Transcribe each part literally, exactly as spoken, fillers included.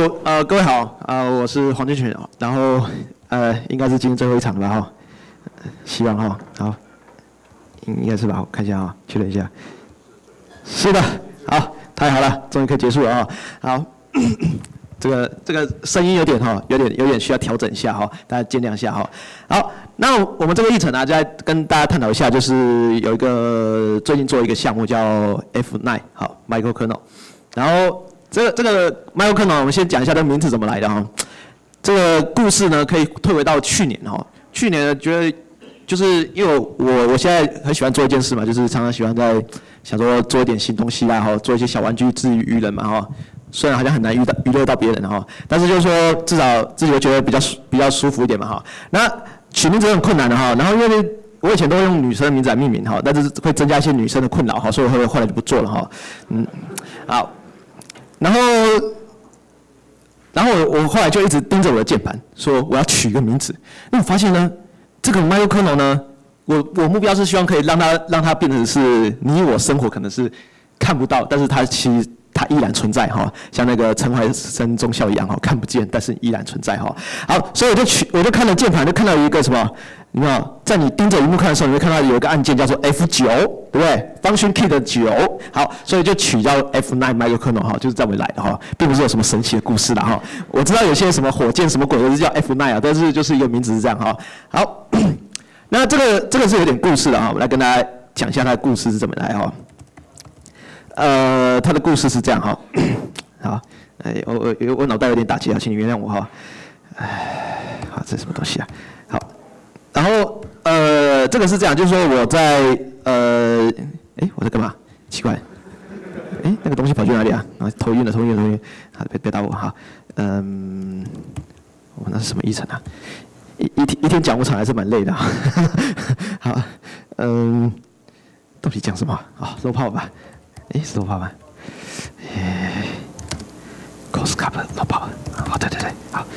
各呃各位好啊、呃，我是黄建全，然后呃应该是今天最后一场了哈，希望哈好，应该是吧？我看一下哈，确认一下，是的，好，太好了，终于可以结束了啊，好。这个这个声音有点哈，有点有点需要调整一下哈，大家见谅一下哈。好，那我们这个议程呢，就来跟大家探讨一下，就是有一个最近做一个项目叫 F 九， 好 ，microkernel。然后这个这个 microkernel， 我们先讲一下这个名字怎么来的哈。这个故事呢，可以退回到去年哈。去年呢，觉得就是因为我我现在很喜欢做一件事嘛，就是常常喜欢在想说做一点新东西啦，哈，做一些小玩具治愈愚人嘛哈。虽然好像很难娱到娱乐到别人哈，但是就是说至少自己会觉得比较比较舒服一点嘛哈。那取名字很困难的哈，然后因为我以前都会用女生的名字来命名哈，但是会增加一些女生的困扰哈，所以我后来就不做了哈。嗯，好，然后然后我我后来就一直盯着我的键盘，说我要取一个名字。那我发现呢，这个 microkernel 呢，我我目标是希望可以让它让它变成是你我生活可能是看不到，但是它其实它依然存在哈，像那个陈怀生中校一样哈，看不见但是依然存在哈。好，所以我就取，我就看了键盘，就看到一个什么，你知道，在你盯着荧幕看的时候，你会看到有一个按键叫做 F 九， 对不对 ？Function key 的九，好，所以就取叫 F 九 microkernel 哈，就是这样来的哈，并不是有什么神奇的故事啦哈。我知道有些什么火箭什么鬼都是叫 F 九 啊，但是就是一个名字是这样哈。好，那这个这个是有点故事的哈，我来跟大家讲一下它的故事是怎么来哈。呃，他的故事是这样哈，好，哎，我我我脑袋有点打结啊，请你原谅我哈。哎，好，这是什么东西啊？好，然后呃，这个是这样，就是说我在呃，哎，我在干嘛？奇怪，哎，那个东西跑去哪里啊？啊，头晕了，头晕了，头晕了，好，别别打我哈。嗯，我那是什么议程啊？一一天一天讲五场还是蛮累的哈。好，嗯，到底讲什么？啊，low power吧。哎，是 low power 吗？哎 ，cost cup low power， 哦，对对对，好。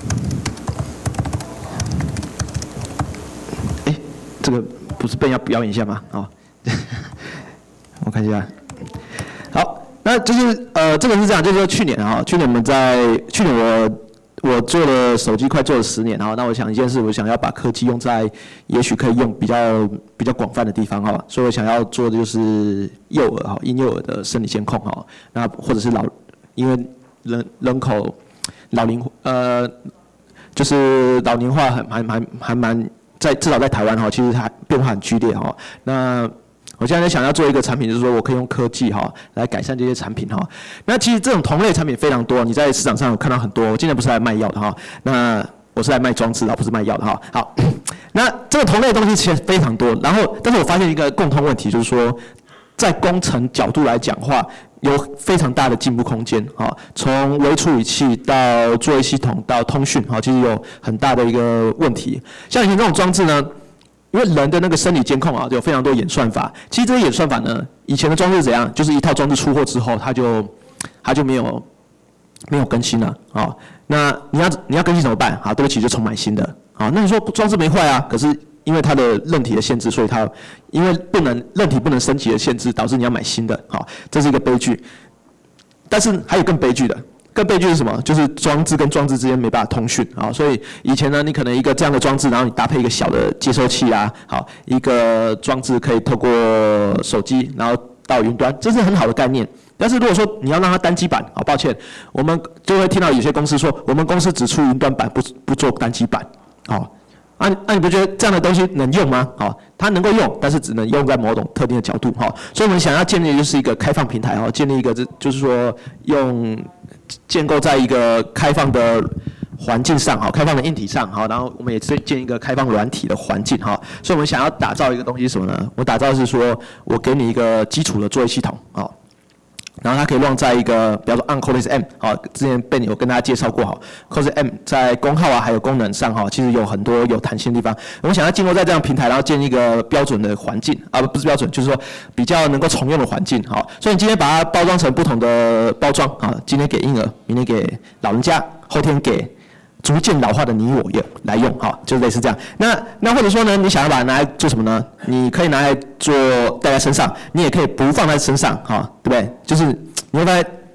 哎，这个不是笨要表演一下吗？哦，我看一下。好，那就是呃，这个是这样，就是说去年啊，去年我们在去年我。我做了手机，快做了十年哈。那我想一件事，我想要把科技用在也许可以用比较比较广泛的地方哈。所以我想要做的就是幼儿哈，婴幼儿的生理监控哈。那或者是老，因为人人口老龄呃，就是老龄化很还还还蛮在至少在台湾哈，其实它变化很剧烈哈。那我现在想要做一个产品，就是说我可以用科技哈来改善这些产品哈。那其实这种同类产品非常多，你在市场上有看到很多。我今天不是来卖药的哈，那我是来卖装置的，不是卖药的哈。好，那这个同类的东西其实非常多。然后，但是我发现一个共同问题，就是说，在工程角度来讲话，有非常大的进步空间哈。从微处理器到作业系统到通讯哈，其实有很大的一个问题。像以前这种装置呢。因为人的那个生理监控啊，有非常多演算法。其实这些演算法呢，以前的装置是怎样？就是一套装置出货之后，它就它就没有没有更新了啊、哦。那你要你要更新怎么办？好，对不起，就重买新的。好，那你说装置没坏啊？可是因为它的韧体的限制，所以它因为不能韧体不能升级的限制，导致你要买新的。好，这是一个悲剧。但是还有更悲剧的。更悲剧是什么？就是装置跟装置之间没办法通讯啊，所以以前呢，你可能一个这样的装置，然后你搭配一个小的接收器啊，好，一个装置可以透过手机，然后到云端，这是很好的概念。但是如果说你要让它单机版，好，抱歉，我们就会听到有些公司说，我们公司只出云端版，不不做单机版，好。啊，那你不觉得这样的东西能用吗？好，它能够用，但是只能用在某种特定的角度哈。所以我们想要建立的就是一个开放平台哈，建立一个这就是说用建构在一个开放的环境上哈，开放的硬体上哈，然后我们也建一个开放软体的环境哈。所以我们想要打造一个东西是什么呢？我打造的是说我给你一个基础的作业系统啊。然后它可以 run 在一个，比方说 on Cortex M， 好，之前Ben有跟大家介绍过，好 ，Cortex M 在功耗啊还有功能上哈，其实有很多有弹性的地方。我们想要进入在这样平台，然后建立一个标准的环境啊，不是标准，就是说比较能够重用的环境，好。所以你今天把它包装成不同的包装啊，今天给婴儿，明天给老人家，后天给逐渐老化的你我用来用哈，就是类似这样。那那或者说呢，你想要把它拿来做什么呢？你可以拿来做带在身上，你也可以不放在身上哈，对不对？就是你会发现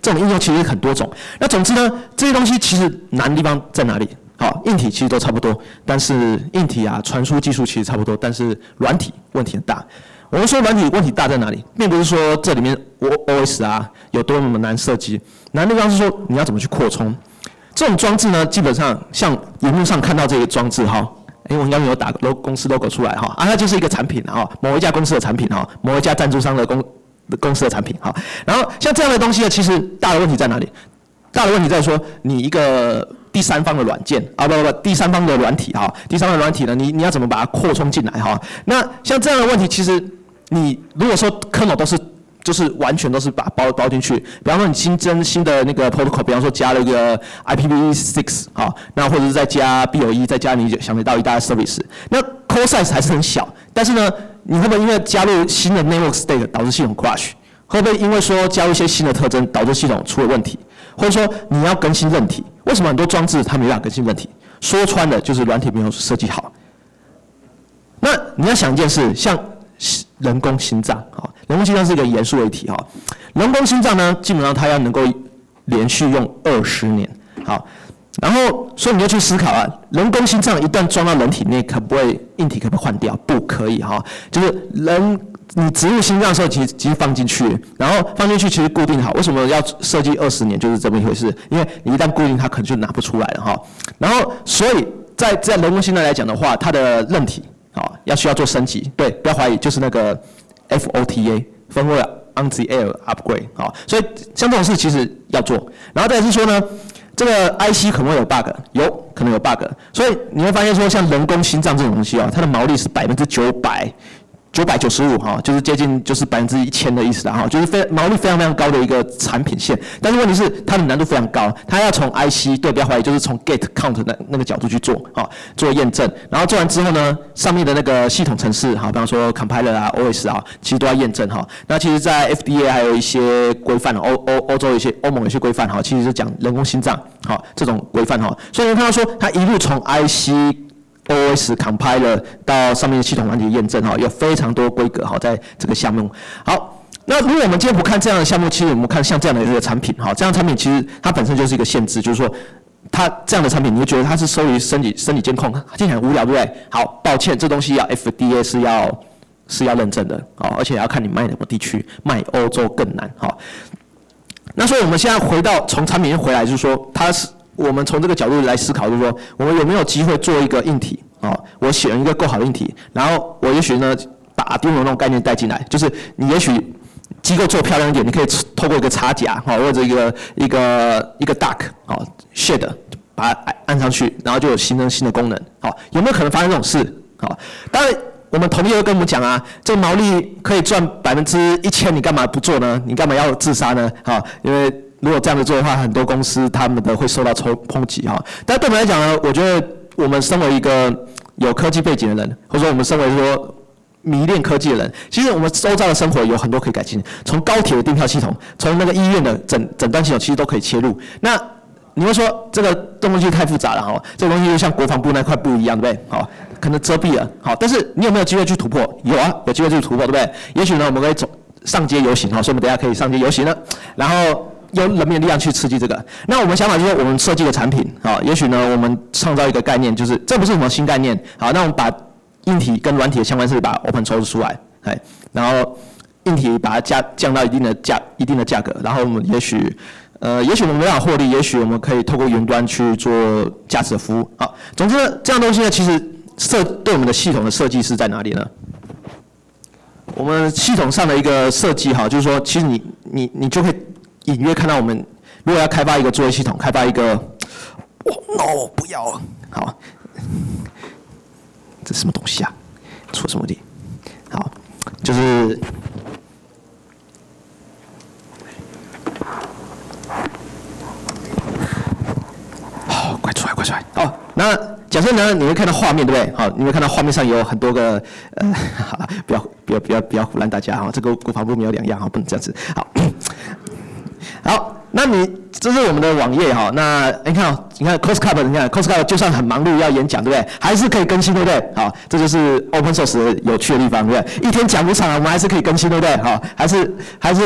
这种应用其实很多种。那总之呢，这些东西其实难的地方在哪里？好，硬体其实都差不多，但是硬体啊，传输技术其实差不多，但是软体问题很大。我们说软体问题大在哪里，并不是说这里面 O S 啊有多么难设计，难的地方是说你要怎么去扩充。这种装置呢，基本上像荧幕上看到这个装置哈，哎，我应该没有打 logo 公司 logo 出来哈，啊，它就是一个产品哈，某一家公司的产品哈，某一家赞助商的公公司的产品哈。然后像这样的东西呢，其实大的问题在哪里？大的问题在说你一个第三方的软件啊，不不不，第三方的软体哈，第三方的软体呢，你你要怎么把它扩充进来哈？那像这样的问题，其实你如果说 kernel 都是就是完全都是把它包包进去，比方说你新增新的那个 protocol， 比方说加了一个 I P v six 好，那或者是再加 B O E， 再加你想得到一大堆 service， 那 core size 还是很小，但是呢，你会不会因为加入新的 network state 导致系统 crash？ 会不会因为说加入一些新的特征导致系统出了问题？或者说你要更新韧体？为什么很多装置它没办法更新韧体？说穿了就是软体没有设计好。那你要想一件事，像人工心脏，哈，人工心脏是一个严肃的议题，哈。人工心脏呢，基本上它要能够连续用二十年，好，然后所以你就去思考啊，人工心脏一旦装到人体内，可不可以硬体可不可以换掉？不可以，哈，就是人你植入心脏的时候，其实其实放进去，然后放进去其实固定好。为什么要设计二十年？就是这么一回事，因为你一旦固定，它可能就拿不出来了，哈。然后所以在在人工心脏来讲的话，它的韧体。好，要需要做升级，对，不要怀疑，就是那个 F O T A，Firmware on the Air Upgrade， 好，所以像这种事其实要做。然后再来是说呢，这个 I C 可能会有 bug， 有可能有 bug， 所以你会发现说，像人工心脏这种东西哦，它的毛利是百分之九百。九百九十五哈，就是接近就是百分之一千的意思啦哈，就是非毛利非常非常高的一个产品线，但是问题是它的难度非常高，它要从 I C 对，不要怀疑，就是从 gate count 那那个角度去做哈，做验证，然后做完之后呢，上面的那个系统程式哈，比方说 compiler 啊 O S 啊，其实都要验证哈。那其实在 F D A 还有一些规范，欧欧欧洲有一些欧盟有一些规范哈，其实是讲人工心脏哈这种规范哈，所以你看到说它一路从 I C。O S compiler 到上面的系统软体验证哈，有非常多规格哈，在这个项目。好，那如果我们今天不看这样的项目，其实我们看像这样的一个产品哈，这样的产品其实它本身就是一个限制，就是说它这样的产品，你会觉得它是收于身体身体监控，听起来很无聊，对不对？好，抱歉，这东西要 F D A 是要是要认证的啊，而且要看你卖哪个地区，卖欧洲更难哈。那所以我们现在回到从产品回来，就是说它是。我们从这个角度来思考，就是说，我们有没有机会做一个硬体啊？我选一个够好的硬体，然后我也许呢，把 Arduino 那种概念带进来，就是你也许机构做漂亮一点，你可以透过一个插夹啊，或者一个一个一个 duck 啊 shade 把它按上去，然后就有新增新的功能。好，有没有可能发生这种事？好，当然我们同业会跟我们讲啊，这个毛利可以赚百分之一千，你干嘛不做呢？你干嘛要自杀呢？好，因为如果这样子做的话，很多公司他们的会受到冲抨击哈。但对我们来讲呢，我觉得我们身为一个有科技背景的人，或者说我们身为说迷恋科技的人，其实我们周遭的生活有很多可以改进。从高铁的订票系统，从那个医院的诊诊断系统，其实都可以切入。那你会说这个东西太复杂了哈，这个东西就像国防部那块布一样，对不对？好，可能遮蔽了。好，但是你有没有机会去突破？有啊，有机会去突破，对不对？也许呢，我们可以走上街游行哈，所以我们等一下可以上街游行了，然后。用人民的力量去刺激这个。那我们想法就是，我们设计的产品，好，也许呢，我们创造一个概念，就是这不是什么新概念，好，那我们把硬体跟软体的相关是把 open 抽出来，哎，然后硬体把它降降到一定的价一定的价格，然后我们也许，呃，也许我们没办法获利，也许我们可以透过云端去做价值的服务，好，总之呢，这样东西呢，其实设对我们的系统的设计是在哪里呢？我们系统上的一个设计，哈，就是说，其实你你你就可以。隐约看到我们如果要开发一个作业系统，开发一个，哦 no 不要，好，这是什么东西啊？出什么问题？好，就是，好、哦，快出来，快出来！哦，那假设呢，你会看到画面，对不对？好，你会看到画面上有很多个，呃，好了，不要不要不要不要唬烂大家哈，这个国防部没有两样哈，不能这样子，好。好，那你这是我们的网页哈，那你看哦，你看 COSCUP， 你看 COSCUP 就算很忙碌要演讲，对不对？还是可以更新，对不对？好，这就是 Open Source 有趣的地方，对不对？一天讲不长，我们还是可以更新，对不对？好，还是还是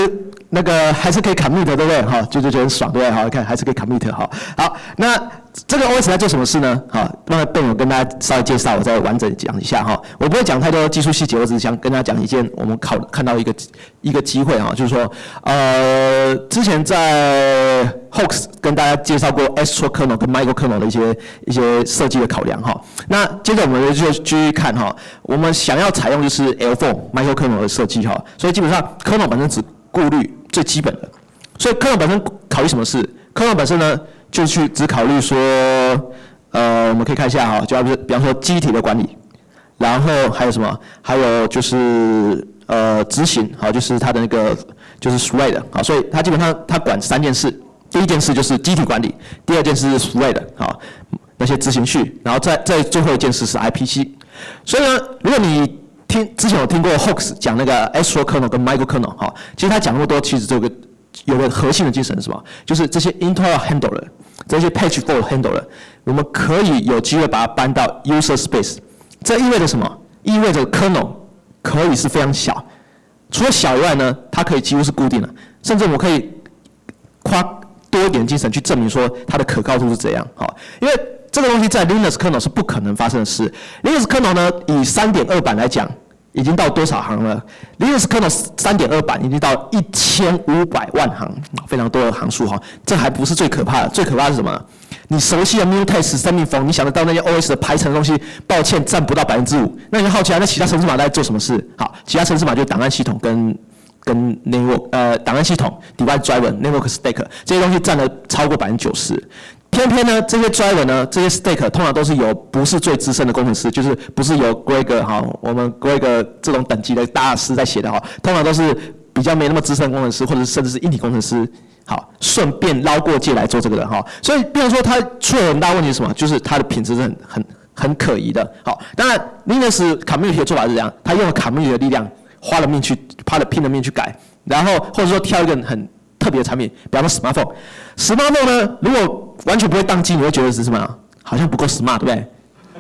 那个还是可以 commit 对不对？哈，就就觉得很爽对不对？好，看还是可以 commit 哈。好，那这个 O S 在做什么事呢？好，那Ben我跟大家稍微介绍，我再完整讲一下哈。我不会讲太多技术细节，我只是想跟大家讲一件我们考看到一个一个机会哈，就是说，呃，之前在 Hoax 跟大家介绍过 Astro Kernel 跟 Micro Kernel 的一些一些设计的考量哈。那接着我们就继续看哈，我们想要采用就是 L 四 Micro Kernel 的设计哈，所以基本上 Kernel 本身只顾虑最基本的，所以 Kernel 本身考虑什么事 ？Kernel 本身呢，就去只考虑说，呃，我们可以看一下哈，就比比方说机体的管理，然后还有什么？还有就是呃执行，好，就是它的那个就是 thread 好，所以它基本上它管三件事，第一件事就是机体管理，第二件事是 thread 好，那些执行序，然后再再最后一件事是 I P C， 所以呢，如果你听之前有听过 Hoax 讲那个 Astro Kernel 跟 Micro Kernel 哈，其实他讲那么多，其实这个有个核心的精神是什么？就是这些 internal handler， 这些 page fault handler， 我们可以有机会把它搬到 user space。这意味着什么？意味着 kernel 可以是非常小，除了小以外呢，它可以几乎是固定的，甚至我们可以花多一点精神去证明说它的可靠度是怎样。好，因为这个东西在 Linux kernel 是不可能发生的事。Linux kernel 呢，以 三点二 版来讲，已经到多少行了 ？Linux kernel 三点二 版已经到一千五百万行，非常多的行数哈。这还不是最可怕的，最可怕的是什么？你熟悉的 Mutex、生命峰，你想得到那些 O S 的排程的东西，抱歉占不到百分之五。那你好奇啊，那其他程式码在做什么事？好，其他程式码就是档案系统跟跟 network 呃档案系统 device driver、network stack 这些东西占了超过百分之九十。偏偏呢，这些 driver 呢，这些 stack 通常都是由不是最资深的工程师，就是不是由 Greg 哈，我们 Greg 这种等级的大师在写的哈，通常都是比较没那么资深的工程师，或者甚至是硬体工程师，好，顺便捞过界来做这个的哈。所以，比如说它出了很大问题是什么？就是它的品质是很很很可疑的。好，当然 Linux community 的做法是这样，他用了 community 的力量，花了命去，花了拼了命去改，然后或者说挑一个很特别的产品，比方说 smartphone。smartphone 呢，如果完全不会当机，你会觉得是什么？好像不够 smart， 对不对？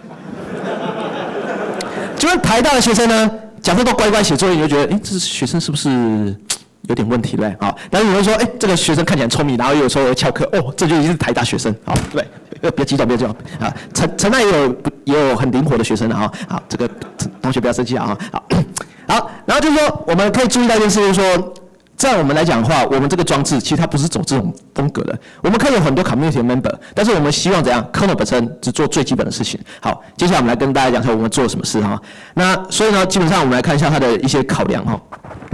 就是台大的学生呢，假设都乖乖写作业，你就觉得，哎，这学生是不是有点问题，对不对？好，但是你会说，哎，这个学生看起来很聪明，然后有时候会翘课，哦，这就已经是台大学生，好，对不对？不要激动，不要激动啊！陈陈大也有也有很灵活的学生的哈，好，这个同学不要生气啊，好，好，然后就是说，我们可以注意到一件事，就是说。在我们来讲的话，我们这个装置其实它不是走这种风格的。我们可以有很多 community member， 但是我们希望怎样 ？kernel 本身只做最基本的事情。好，接下来我们来跟大家讲一下我们做了什么事哈。那所以呢，基本上我们来看一下它的一些考量哈。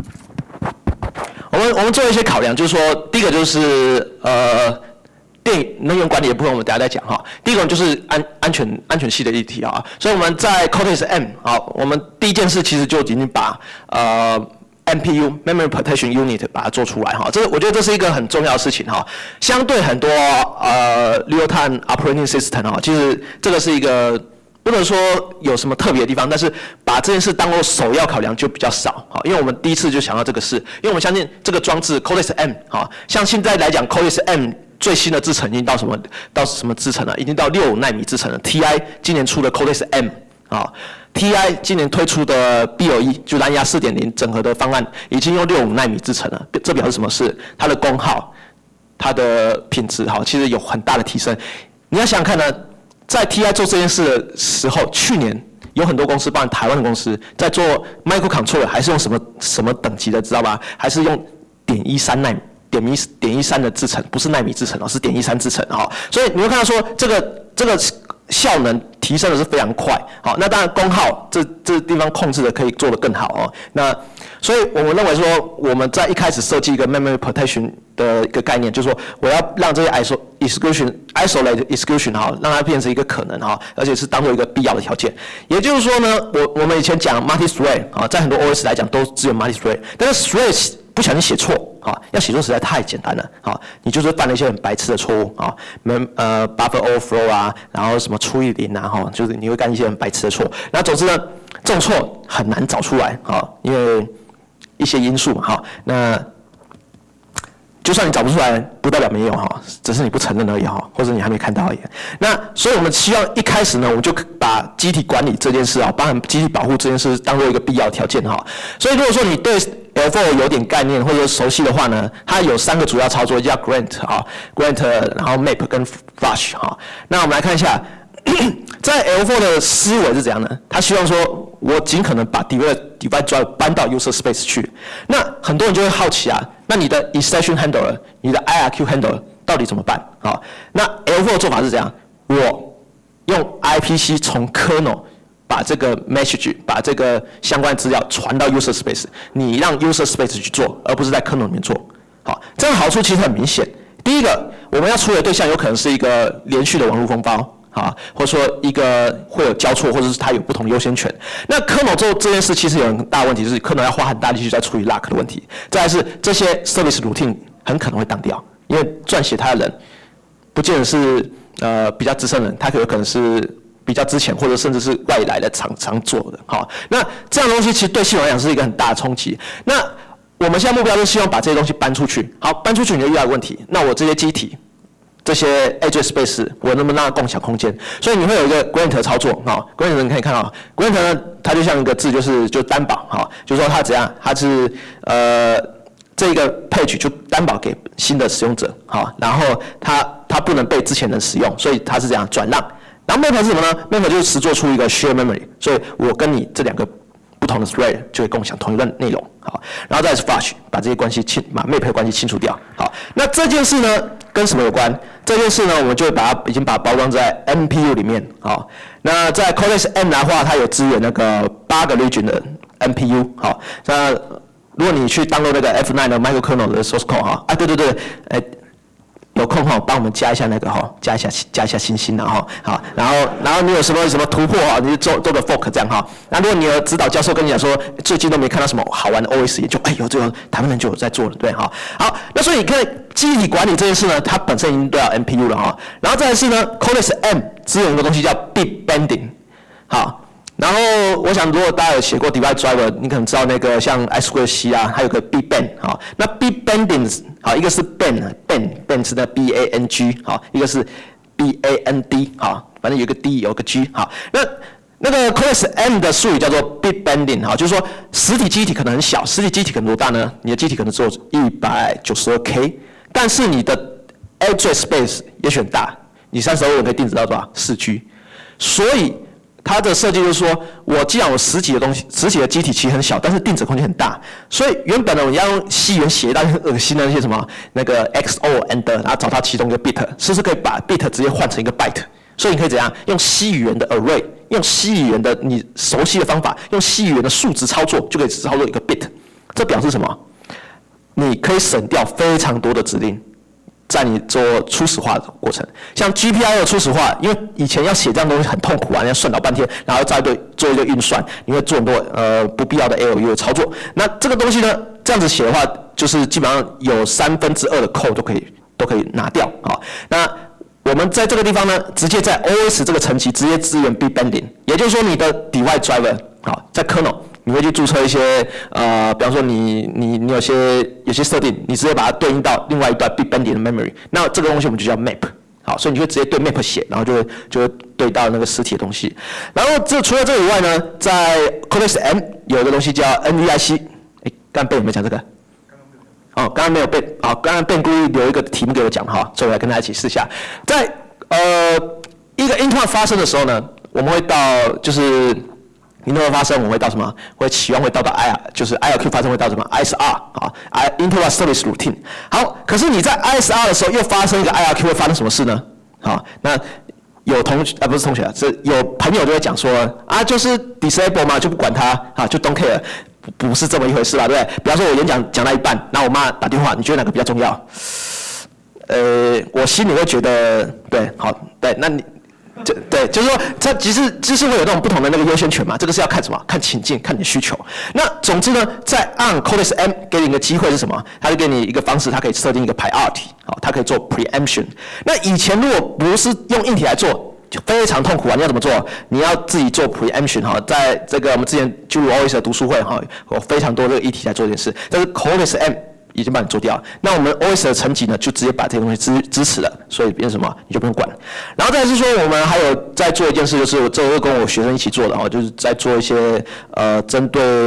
我们我们做一些考量，就是说，第一个就是呃，电能源管理的部分，我们等一下再讲哈。第一个就是安安全安全系的议题啊。所以我们在 Cortex M 好，我们第一件事其实就已经把呃。M P U Memory Protection Unit 把它做出来哈，这个我觉得这是一个很重要的事情哈。相对很多呃 Real-time Operating System 哈，其实这个是一个不能说有什么特别的地方，但是把这件事当做首要考量就比较少哈。因为我们第一次就想到这个事，因为我们相信这个装置 Cortex M 哈，像现在来讲 Cortex M 最新的制程已经到什么到什么制程了？已经到六奈米制程了。T I 今年出的 Cortex M 啊。T I 今年推出的 B L E 就蓝牙 四点零 整合的方案，已经用六五奈米制成了。这表示什么事？它的功耗、它的品质哈，其实有很大的提升。你要想想看呢，在 T I 做这件事的时候，去年有很多公司，包括台湾的公司，在做 microcontroller 还是用什么什么等级的，知道吧？还是用点一三奈米。点一点一三的制程，不是奈米制程哦，是点一三制程哈。所以你会看到说，这个这个效能提升的是非常快。好，那当然功耗这这地方控制的可以做得更好哦。那所以我们认为说，我们在一开始设计一个 memory protection 的一个概念，就是说我要让这些 iso exclusion isolate exclusion 哈，让它变成一个可能哈，而且是当做一个必要的条件。也就是说呢，我我们以前讲 multi thread 啊，在很多 O S 来讲都只有 multi thread， 但是 thread 不小心写错，啊，要写错实在太简单了，啊，你就是犯了一些很白痴的错误，啊，门呃 buffer overflow 啊，然后什么除以零啊，哈，就是你会干一些很白痴的错。那总之呢，这种错很难找出来，啊，因为一些因素嘛，哈，那就算你找不出来，不代表没有哈，只是你不承认而已哈，或者你还没看到而已。那所以我们希望一开始呢，我们就把机体管理这件事啊，包含机体保护这件事当做一个必要条件哈。所以如果说你对 L 四 有点概念或者熟悉的话呢，它有三个主要操作，叫 Grant 啊 ，Grant， 然后 Map 跟 Flush 哈。那我们来看一下，在 L 四 的思维是怎样呢？他希望说，我尽可能把 device device drive 搬到 user space 去。那很多人就会好奇啊，那你的 exception handler， 你的 I R Q handler 到底怎么办？好，那 L 四 的做法是怎样？我用 I P C 从 kernel 把这个 message 把这个相关资料传到 user space， 你让 user space 去做，而不是在 kernel 里面做。好，这样的好处其实很明显。第一个，我们要处理的对象有可能是一个连续的网络封包。啊，或者说一个会有交错，或者是它有不同的优先权。那 kernel 做这件事其实有很大的问题，就是 kernel 要花很大力气在处理 lock 的问题。再来是这些 service routine 很可能会当掉，因为撰写它的人不见得是呃比较资深的人，他有可能是比较之前或者甚至是外来的常常做的。好，那这样的东西其实对系统来讲是一个很大的冲击。那我们现在目标就是希望把这些东西搬出去。好，搬出去你就遇到问题，那我这些机体。这些 edge space 我能不能让它共享空间？所以你会有一个 grant 操作啊 ，grant 你可以看到 grant 呢，它就像一个字，就是就担保哈，就是说它怎样，它是呃这个 page 就担保给新的使用者哈，然后它它不能被之前人使用，所以它是这样转让。然后 map 是什么呢 ？map 就是实作出一个 share memory， 所以我跟你这两个不同的 thread 就会共享同一个内容，好，然后再是 flush 把这些关系清，把 map 的关系清除掉，好，那这件事呢跟什么有关？这件事呢，我们就会把它已经把它包装在 N P U 里面，好，那在 Cortex M 的话，它有支援那个八个 region 的 N P U， 好，那如果你去 download 那个 F 九 的 microkernel 的 source code 哈，啊对对对，哎。有空哈，帮我们加一下那个哈，加一下加一下星星然后好，然后然后你有什么什么突破哈，你就做做个 fork 这样哈。那如果你的指导教授跟你讲说，最近都没看到什么好玩的 O S 研究，哎呦，这个台湾人就有在做了，对哈。好，那所以你看记忆体管理这件事呢，它本身已经都要 N P U 了哈。然后再来是呢 ，Cortex M 支援一个东西叫 bit bending， 好。然后我想，如果大家有写过 device driver， 你可能知道那个像 I two C 啊，还有个 bit bend 好，那 bit bending 好，一个是 bend bend bend 是那 B A N G 好，一个是 B A N D 好，反正有一个 D 有一个 G 好，那那个 Cortex M 的术语叫做 bit bending 好，就是说实体机体可能很小，实体机体可能多大呢？你的机体可能只有一百九十二 K， 但是你的 address space 也许很大，你三十二位可以定制到多少？四 G， 所以它的设计就是说，我既然有实体的东西，实体的机体其实很小，但是定值空间很大，所以原本呢，我要用西元写一大堆恶心的那些什么那个 X O and， 然后找到其中一个 bit， 是不是可以把 bit 直接换成一个 byte？ 所以你可以怎样用西语言的 array， 用西语言的你熟悉的方法，用西语言的数值操作，就可以操作一个 bit。这表示什么？你可以省掉非常多的指令。在你做初始化的过程，像 G P I 的初始化，因为以前要写这样东西很痛苦啊，你要算老半天，然后再对做一个运算，你会做很多呃不必要的 L U 的操作。那这个东西呢，这样子写的话，就是基本上有三分之二的 code 都可以都可以拿掉啊。那我们在这个地方呢，直接在 O S 这个层级直接支援 bit bending， 也就是说你的 device driver 啊，在 kernel。你会去注册一些呃，比方说你你你有些有些设定，你直接把它对应到另外一段 bit bending 的 memory， 那这个东西我们就叫 map， 好，所以你会直接对 map 写，然后就会就会对到那个实体的东西。然后这除了这个以外呢，在 Cortex M 有一个东西叫 N V I C， 哎，刚刚Ben有没有讲这个？哦，刚刚没有Ben，好，刚刚Ben故意留一个题目给我讲哈，所以我来跟大家一起试下，在呃一个 interrupt 发生的时候呢，我们会到就是。interrupt 发生，我们会到什么？会期望会到到 I R， 就是 I R Q 发生会到什么 I S R 啊 ，interrupt service routine。好，可是你在 I S R 的时候又发生一个 I R Q， 会发生什么事呢？好，那有同学啊不是同学啊，是有朋友就会讲说啊，就是 disable 嘛，就不管它啊，就 don't care， 不, 不是这么一回事吧，对不对？比方说我演讲讲到一半，然后我妈打电话，你觉得哪个比较重要？呃，我心里会觉得对，好，对，那你。就对，就是说，它其实就是会有那种不同的那个优先权嘛。这个是要看什么？看情境，看你的需求。那总之呢，在 on Cortex M 给你一个机会是什么？它就给你一个方式，它可以设定一个 priority， 好，它可以做 preemption。那以前如果不是用硬体来做，就非常痛苦啊！你要怎么做？你要自己做 preemption 哈，在这个我们之前进入 O S 的读书会哈，有非常多这个议题来做这件事。但是 Cortex M已经帮你做掉了，那我们 O S 的层级呢，就直接把这些东西支支持了，所以变成什么，你就不用管。然后再来是说，我们还有在做一件事，就是我这个跟我学生一起做的哈，就是在做一些呃针对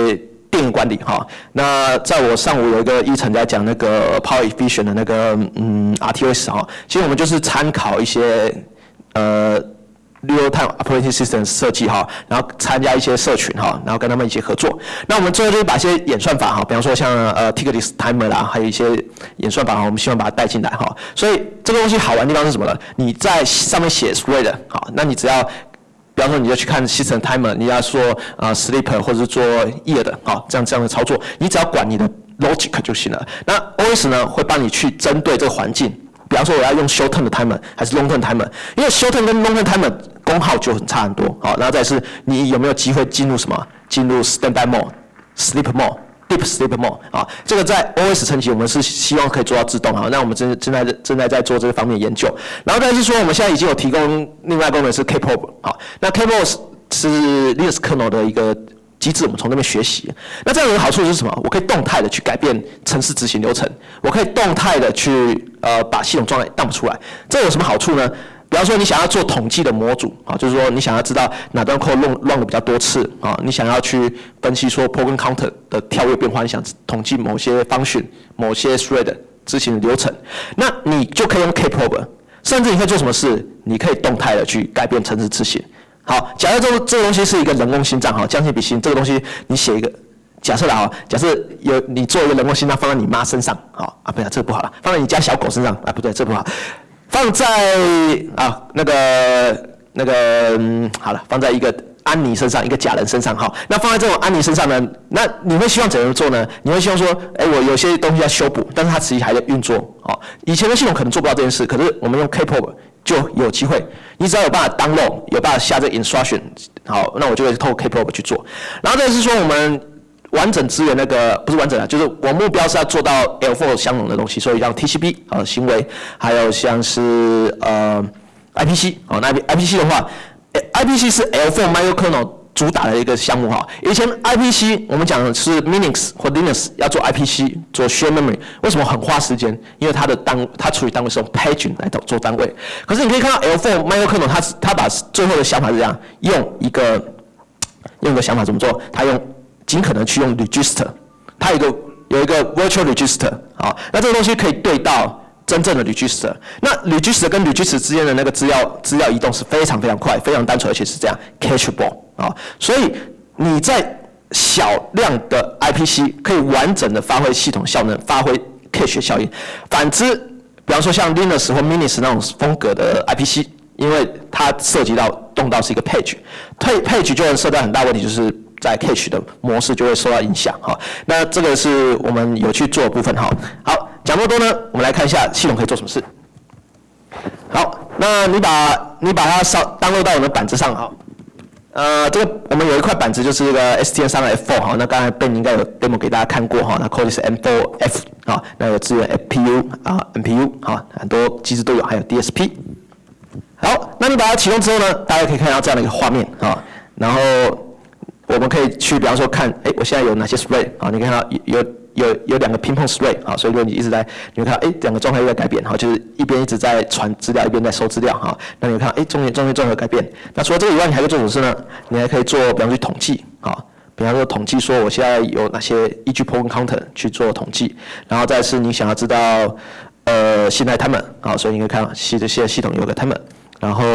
电源管理哈。那在我上午有一个议程在讲那个 Power Efficient 的那个嗯 R T O S 哈，其实我们就是参考一些呃。Real-time operating system 设计哈，然后参加一些社群哈，然后跟他们一起合作。那我们最后就是把一些演算法哈，比方说像呃 Ticketless Timer 啦，还有一些演算法哈，我们希望把它带进来哈。所以这个东西好玩的地方是什么呢？你在上面写 thread 好，那你只要比方说你就去看 System Timer， 你要说呃 sleep 或者是做 year 的好，这样这样的操作，你只要管你的 logic 就行了。那 O S 呢会帮你去针对这个环境。比方说我要用 short term 的 timer 还是 long term timer， 因为 short term 跟 long term timer 功耗就很差很多，好，然后再是你有没有机会进入什么？进入 standby mode、sleep mode、deep sleep mode 啊，这个在 O S 层级我们是希望可以做到自动啊，那我们正正在正在在做这个方面研究，然后再是说我们现在已经有提供另外功能是 K-probe 好，那 K-probe 是 Linux kernel 的一个机制，我们从那边学习。那这样有个好处是什么？我可以动态的去改变程式执行流程，我可以动态的去呃把系统状态 dump 出来。这有什么好处呢？比方说你想要做统计的模组啊，就是说你想要知道哪段 code run run 的比较多次啊，你想要去分析说 program counter 的跳跃变化，你想统计某些function、某些 thread 执行的流程，那你就可以用 K-probe， 甚至你可以做什么事？你可以动态的去改变程式执行。好，假设这个这个东西是一个人工心脏哈，将心比心，这个东西你写一个，假设啦哈，假设有你做一个人工心脏放在你妈身上，好啊，不要这个不好了，放在你家小狗身上啊，不对，这个不好，放在啊那个那个嗯好了，放在一个安妮身上，一个假人身上哈，那放在这种安妮身上呢，那你会希望怎样做呢？你会希望说，哎，我有些东西要修补，但是它实际还在运作，哦，以前的系统可能做不到这件事，可是我们用 K-probe 就有机会，你只要有办法 download， 有办法下这个 instruction， 好，那我就会透过 K-probe 去做。然后再是说我们完整支援那个不是完整的，就是我目标是要做到 L 四 相容的东西，所以像 T C P 啊行为，还有像是呃 I P C 哦，那 I P C 的话 ，I P C 是 L 四 microkernel 主打的一个项目哈。以前 I P C 我们讲的是 Minix 或 Linux 要做 I P C 做 share memory， 为什么很花时间？因为它的单它处理单位是用 paging 来做单位。可是你可以看到 L 四 microkernel 它它把最后的想法是这样，用一个用一个想法怎么做？它用尽可能去用 register， 它有一个有一个 virtual register 好，那这个东西可以对到真正的 register， 那 register 跟 register 之间的那个资料资料移动是非常非常快、非常单纯，而且是这样 cacheable 啊，所以你在小量的 I P C 可以完整的发挥系统效能，发挥 cache 效应。反之，比方说像 Linux 或 Minix 那种风格的 I P C， 因为它涉及到动到是一个 page，page 就会受到很大问题，就是在 cache 的模式就会受到影响哈。那这个是我们有去做的部分哈。好。讲那么多呢，我们来看一下系统可以做什么事。好，那你把你把它上 download 到我们的板子上哈。呃，这个我们有一块板子就是这个 S T M 三 F 四 哈，那刚才 Ben 应该有 demo 给大家看过哈，那 code 是 M 四 F 啊，那有支援 F P U 啊 M P U 啊，很多机制都有，还有 D S P。好，那你把它启动之后呢，大家可以看到这样的一个画面啊，然后我们可以去比方说看，哎，我现在有哪些 thread 啊？你可以看到有。有有两个 ping-pong thread 啊，所以如果你一直在，你会看到哎两个状态又在改变哈，就是一边一直在传资料，一边在收资料哈。那你会看到哎中间中间综合改变。那除了这个以外，你还可以做什么事呢？你还可以做，比方说统计啊，比方说统计说我现在有哪些依据 program counter 去做统计，然后再是你想要知道呃现在 timer 啊，所以你可以看到系这些系统有个 timer， 然后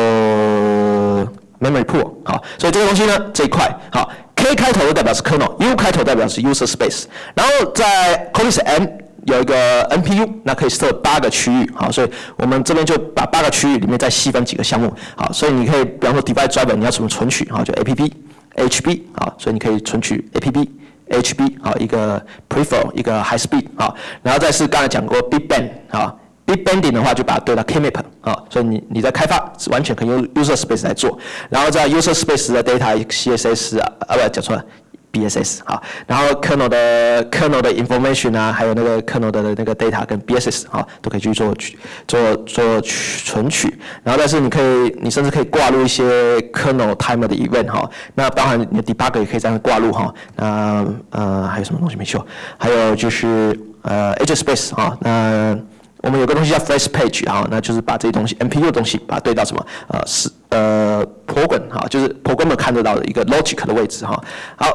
memory pool 好，所以这个东西呢这一块好。K 开头的代表是 kernel，U 开头代表是 user space， 然后在 Cortex M 有一个 N P U， 那可以设八个区域，好，所以我们这边就把八个区域里面再细分几个项目，好，所以你可以比方说 device driver 你要怎么存取，好，就 app、H B， 好，所以你可以存取 app、H B， 好，一个 prefer， 一个 high speed， 好，然后再是刚才讲过 big bang， 好。Big banding 的话就把它对到 K-map 啊，所以你你在开发是完全可以用 user space 来做，然后在 user space 的 data C S S 啊，啊不讲错了 B S S 好，然后 kernel 的 kernel 的 information 啊，还有那个 kernel 的那个 data 跟 B S S 啊，都可以去做做做存取，然后但是你可以你甚至可以挂入一些 kernel timer 的 event 哈，那包含你的 debugger 也可以这样挂入哈，那呃还有什么东西没修？还有就是呃 edge space 哈，那我们有个东西叫 flash page 啊，那就是把这些东西 M P U 的东西把它对到什么呃是呃 program 哈，就是 programmer 看得到的一个 logic 的位置哈。好，那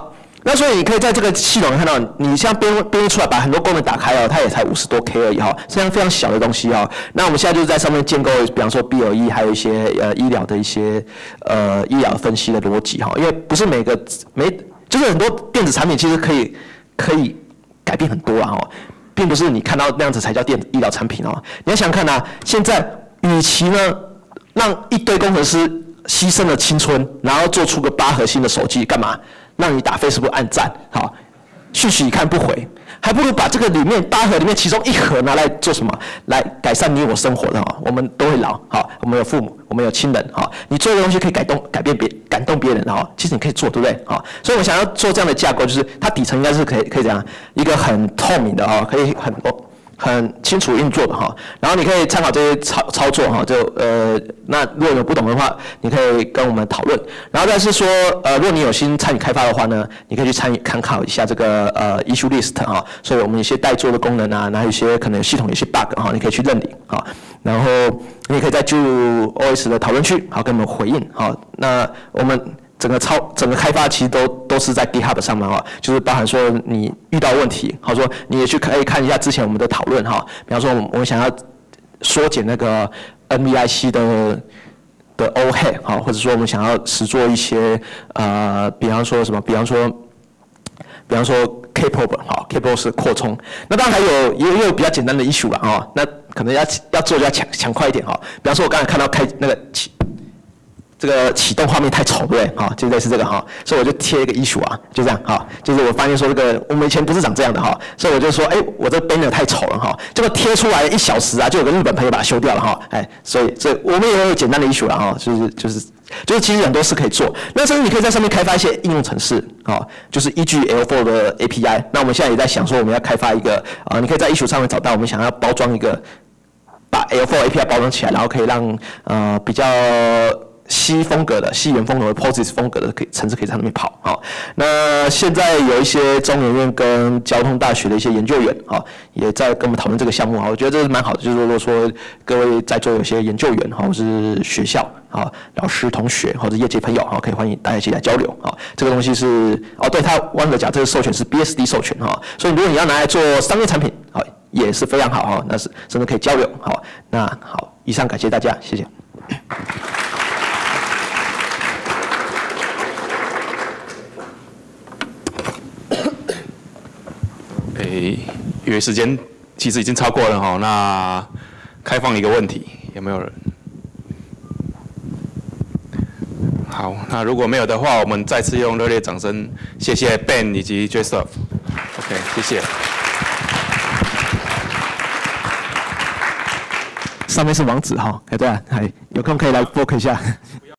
那所以你可以在这个系统看到，你像编编译出来，把很多功能打开哦，它也才五十多 K 而已哈，非常非常小的东西哦。那我们现在就是在上面建构，比方说 B L E， 还有一些呃医疗的一些呃医疗分析的逻辑哈，因为不是每个每就是很多电子产品其实可以可以改变很多啊哈，并不是你看到那样子才叫电子医疗产品哦。你要想看啊，现在与其呢让一堆工程师牺牲了青春，然后做出个八核心的手机，干嘛？让你打 Facebook 按赞，好，讯息一看不回，还不如把这个里面八核里面其中一核拿来做什么？来改善你我生活的哈。我们都会老，好，我们有父母，我们有亲人，哈，你做的东西可以改动、改变别、感动别人，哈，其实你可以做，对不对？好，所以我想要做这样的架构，就是它底层应该是可以可以这样一个很透明的哈，可以很很清楚运作的哈，然后你可以参考这些操操作哈，就呃，那如果有不懂的话，你可以跟我们讨论。然后再是说，呃，如果你有心参与开发的话呢，你可以去参与参考一下这个呃 issue list 哈，所以我们有些待做的功能啊，然后有些可能有系统有些 bug 哈，你可以去认领哈，然后你也可以在 JUOS 的讨论区好跟我们回应好，那我们。整个操整个开发其实都都是在 GitHub 上面哈，就是包含说你遇到问题，好说你也去可以看一下之前我们的讨论哈，比方说我们想要缩减那个 N V I C 的的 overhead 哈，或者说我们想要实做一些呃，比方说什么，比方说比方说 K-pop 哈 ，K-pop 是扩充，那当然还有也也有比较简单的 issue 了哈，那可能要要做就要强强快一点哈，比方说我刚才看到开那个。这个启动画面太丑，对不对？好，就类似这个哈，所以我就贴一个 issue 啊，就这样哈，就是我发现说这个我们以前不是长这样的哈，所以我就说，哎，我这 banner 太丑了哈，结果贴出来一小时啊，就有个日本朋友把它修掉了哈，哎，所以这我们也有简单的 issue 了哈，就是就是就是其实很多事可以做，那甚至你可以在上面开发一些应用程式，啊，就是依据 L 四 的 A P I， 那我们现在也在想说我们要开发一个啊，你可以在 issue 上面找到我们想要包装一个，把 L 四 A P I 包装起来，然后可以让呃比较。西风格的、西元风格的、Postgres 风格的可以程式可以在那边跑，好，那现在有一些中研院跟交通大学的一些研究员，好，也在跟我们讨论这个项目，好，我觉得这是蛮好的，就是如果说各位在座有些研究员，或是学校，好，老师、同学或者业界朋友，好，可以欢迎大家一起来交流，好，这个东西是，哦，对，他忘了讲，这个授权是 B S D 授权，哈，所以如果你要拿来做商业产品，好，也是非常好，哈，那是甚至可以交流，好，那好，以上感谢大家，谢谢。 诶，因为时间其实已经超过了哈，那开放一个问题，有没有人？好，那如果没有的话，我们再次用热烈掌声，谢谢 Ben 以及 Joseph。OK， 谢谢。 上面是网址哈，哎对啊，还有空可以来 book 一下。